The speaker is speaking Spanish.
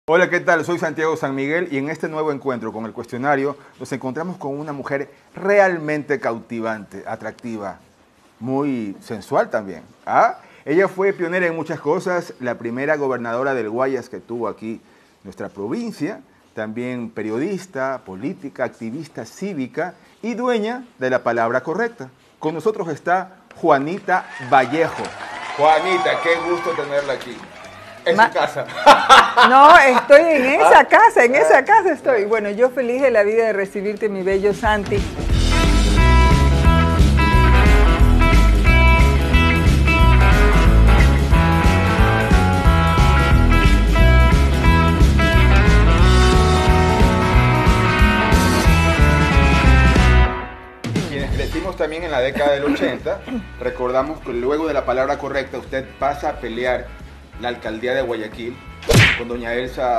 Hola, ¿qué tal? Soy Santiago San Miguel y en este nuevo encuentro con el cuestionario nos encontramos con una mujer realmente cautivante, atractiva, muy sensual también. Ella fue pionera en muchas cosas, la primera gobernadora del Guayas que tuvo aquí nuestra provincia, también periodista, política, activista cívica y dueña de la palabra correcta. Con nosotros está Juanita Vallejo. Juanita, qué gusto tenerla aquí. En su casa. No, estoy en esa casa estoy. Bueno, yo feliz de la vida de recibirte, mi bello Santi. Quienes crecimos también en la década del 80, recordamos que luego de la palabra correcta usted pasa a pelear la alcaldía de Guayaquil con doña Elsa